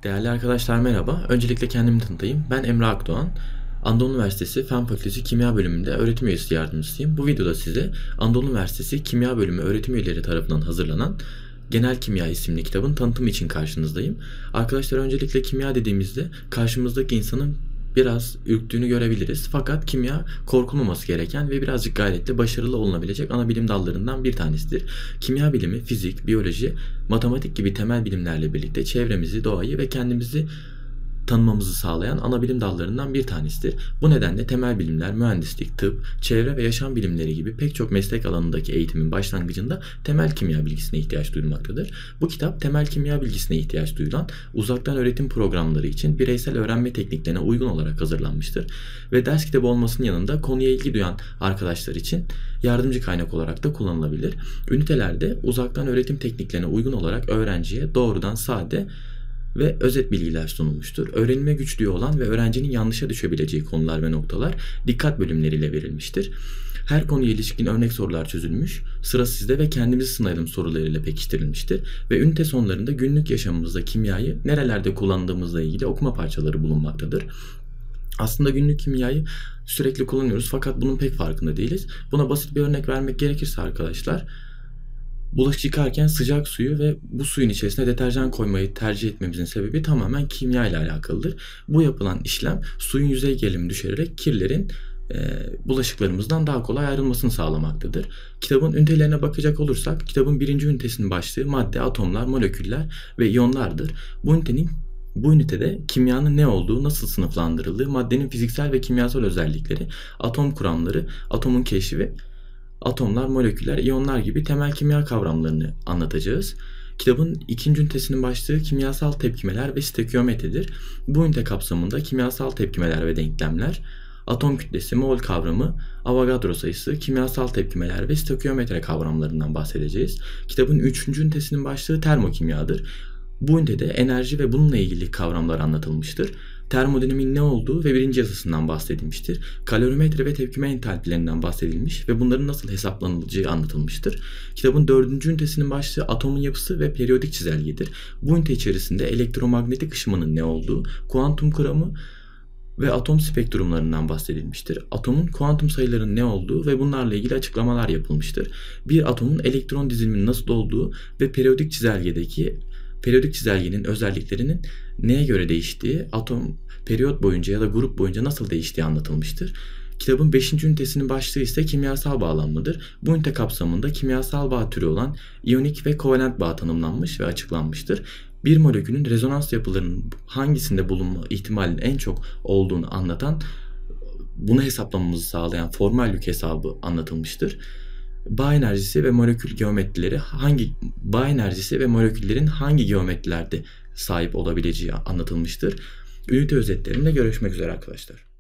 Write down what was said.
Değerli arkadaşlar merhaba. Öncelikle kendimi tanıtayım. Ben Emre Akdoğan. Anadolu Üniversitesi Fen Fakültesi Kimya Bölümünde öğretim üyesi yardımcısıyım. Bu videoda size Anadolu Üniversitesi Kimya Bölümü öğretim üyeleri tarafından hazırlanan Genel Kimya isimli kitabın tanıtımı için karşınızdayım. Arkadaşlar öncelikle kimya dediğimizde karşımızdaki insanın biraz ürktüğünü görebiliriz. Fakat kimya korkulmaması gereken ve birazcık gayretle başarılı olunabilecek ana bilim dallarından bir tanesidir. Kimya bilimi, fizik, biyoloji, matematik gibi temel bilimlerle birlikte çevremizi, doğayı ve kendimizi tanımamızı sağlayan ana bilim dallarından bir tanesidir. Bu nedenle temel bilimler, mühendislik, tıp, çevre ve yaşam bilimleri gibi pek çok meslek alanındaki eğitimin başlangıcında temel kimya bilgisine ihtiyaç duyulmaktadır. Bu kitap temel kimya bilgisine ihtiyaç duyulan uzaktan öğretim programları için bireysel öğrenme tekniklerine uygun olarak hazırlanmıştır ve ders kitabı olmasının yanında konuya ilgi duyan arkadaşlar için yardımcı kaynak olarak da kullanılabilir. Ünitelerde uzaktan öğretim tekniklerine uygun olarak öğrenciye doğrudan sade ve özet bilgiler sunulmuştur. Öğrenime güçlüğü olan ve öğrencinin yanlışa düşebileceği konular ve noktalar dikkat bölümleriyle verilmiştir. Her konuya ilişkin örnek sorular çözülmüş, sıra sizde ve kendimizi sınayalım sorularıyla pekiştirilmiştir ve ünite sonlarında günlük yaşamımızda kimyayı nerelerde kullandığımızla ilgili okuma parçaları bulunmaktadır. Aslında günlük kimyayı sürekli kullanıyoruz fakat bunun pek farkında değiliz. Buna basit bir örnek vermek gerekirse arkadaşlar, bulaşık yıkarken sıcak suyu ve bu suyun içerisine deterjan koymayı tercih etmemizin sebebi tamamen kimya ile alakalıdır. Bu yapılan işlem suyun yüzey gerilimi düşürerek kirlerin bulaşıklarımızdan daha kolay ayrılmasını sağlamaktadır. Kitabın ünitelerine bakacak olursak, kitabın birinci ünitesinin başlığı madde, atomlar, moleküller ve iyonlardır. Bu ünitede kimyanın ne olduğu, nasıl sınıflandırıldığı, maddenin fiziksel ve kimyasal özellikleri, atom kuramları, atomun keşfi, atomlar, moleküller, iyonlar gibi temel kimya kavramlarını anlatacağız. Kitabın ikinci ünitesinin başlığı kimyasal tepkimeler ve stökiyometridir. Bu ünite kapsamında kimyasal tepkimeler ve denklemler, atom kütlesi, mol kavramı, Avogadro sayısı, kimyasal tepkimeler ve stökiyometre kavramlarından bahsedeceğiz. Kitabın üçüncü ünitesinin başlığı termokimyadır. Bu ünitede enerji ve bununla ilgili kavramlar anlatılmıştır. Termodinamiğin ne olduğu ve birinci yasasından bahsedilmiştir. Kalorimetre ve tepkime entalpilerinden bahsedilmiş ve bunların nasıl hesaplanılacağı anlatılmıştır. Kitabın dördüncü ünitesinin başlığı atomun yapısı ve periyodik çizelgedir. Bu ünite içerisinde elektromanyetik ışımanın ne olduğu, kuantum kuramı ve atom spektrumlarından bahsedilmiştir. Atomun kuantum sayılarının ne olduğu ve bunlarla ilgili açıklamalar yapılmıştır. Bir atomun elektron diziliminin nasıl olduğu ve periyodik çizelgenin özelliklerinin neye göre değiştiği, atom periyot boyunca ya da grup boyunca nasıl değiştiği anlatılmıştır. Kitabın 5. ünitesinin başlığı ise kimyasal bağlanmadır. Bu ünite kapsamında kimyasal bağ türü olan iyonik ve kovalent bağ tanımlanmış ve açıklanmıştır. Bir molekülün rezonans yapılarının hangisinde bulunma ihtimalinin en çok olduğunu anlatan, bunu hesaplamamızı sağlayan formel yük hesabı anlatılmıştır. Bağ enerjisi ve moleküllerin hangi geometrilerde sahip olabileceği anlatılmıştır. Ünite özetlerinde görüşmek üzere arkadaşlar.